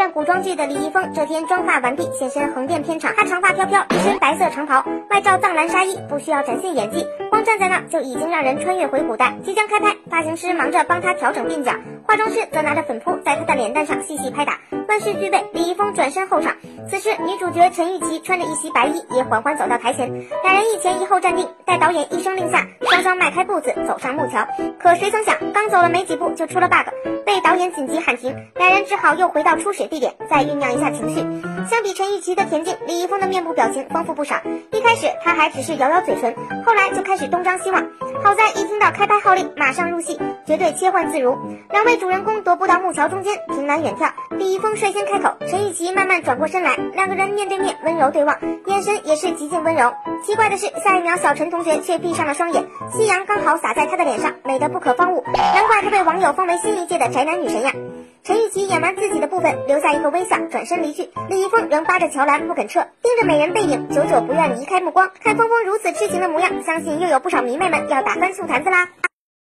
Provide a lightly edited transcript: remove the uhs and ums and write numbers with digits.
战古装剧的李易峰这天妆发完毕现身横店片场，他长发飘飘，一身白色长袍，外罩藏蓝纱衣，不需要展现演技，光站在那就已经让人穿越回古代。即将开拍，发型师忙着帮他调整鬓角，化妆师则拿着粉扑在他的脸蛋上细细拍打。万事俱备，李易峰转身候场。此时，女主角陈钰琪穿着一袭白衣，也缓缓走到台前，两人一前一后站定，待导演一声令下，双双迈开步子走上木桥。可谁曾想，刚走了没几步就出了 bug， 被导演紧急喊停，两人只好又回到初始地点，再酝酿一下情绪。相比陈钰琪的恬静，李易峰的面部表情丰富不少。一开始他还只是摇摇嘴唇，后来就开始东张西望。好在一听到开拍号令，马上入戏，绝对切换自如。两位主人公踱步到木桥中间，凭栏远眺。李易峰率先开口，陈钰琪慢慢转过身来，两个人面对面温柔对望，眼神也是极尽温柔。奇怪的是，下一秒小陈同学却闭上了双眼，夕阳刚好洒在他的脸上，美得不可方物，难怪他被网友封为新一届的宅男女神呀。陈钰琪演完自己的部分，留下一个微笑，转身离去。李易峰仍扒着桥栏不肯撤，盯着美人背影，久久不愿离开目光。看峰峰如此痴情的模样，相信又有不少迷妹们要打翻醋坛子啦。